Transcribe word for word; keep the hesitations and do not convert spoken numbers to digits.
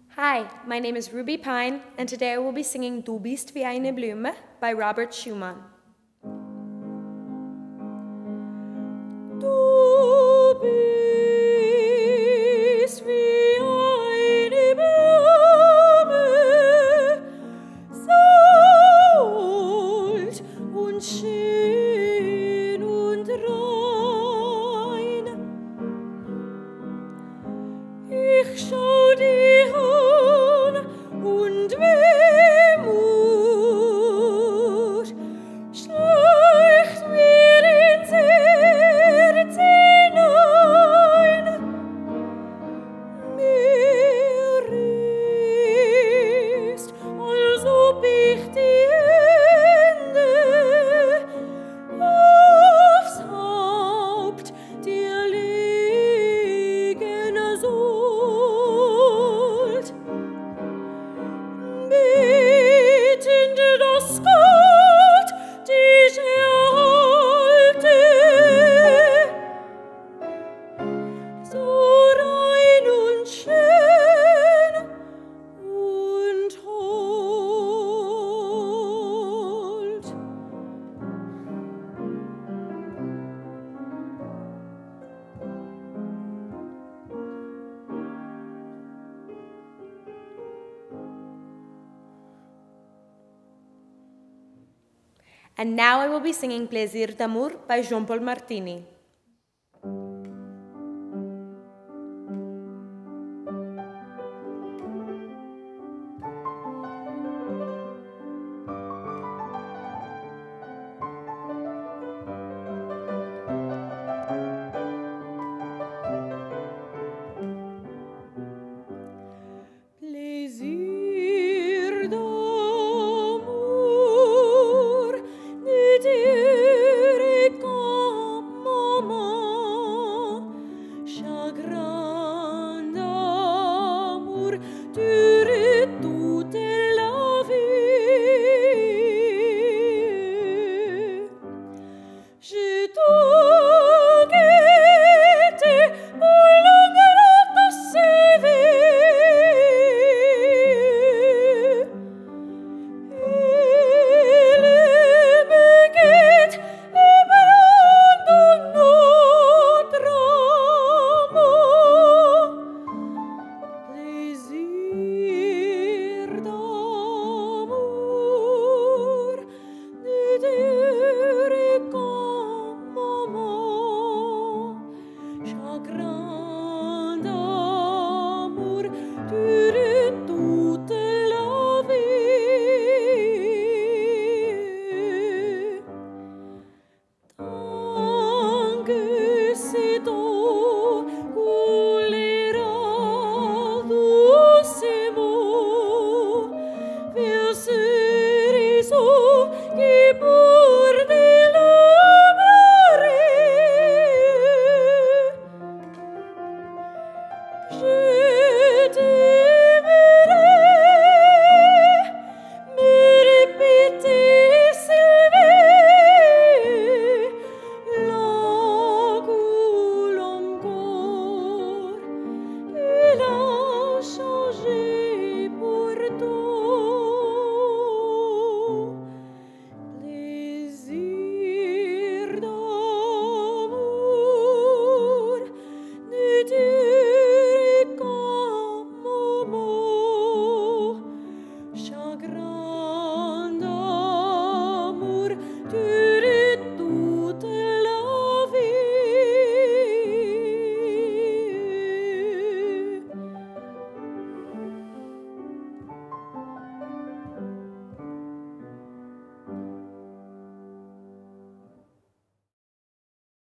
Hi, my name is Ruby Pine, and today I will be singing Du bist wie eine Blume by Robert Schumann. Du bist wie eine Blume, salt und schön und rein. Ich schau dich an und Wehmut schleicht mir ins Herz hinein. Mir ist, als ob ich die Hände aufs Haupt dir legen sollt, bittend, dass Gott dich erhalte, so rein und schön und hold. And now I will be singing Plaisir d'amour by Jean-Paul Martini. Plaisir d'amour, ne dirai qu'un moment, chagrin d'amour dure toute la vie. Je t'ai guetté pour l'ingrate sévère. Il me guette et prend notre amour. Plaisir d'amour, ne dirai qu'un moment, chagrin d'amour dure toute la vie. Tant que cette eau coulera doucement vers ce réseau qui borde la marée, je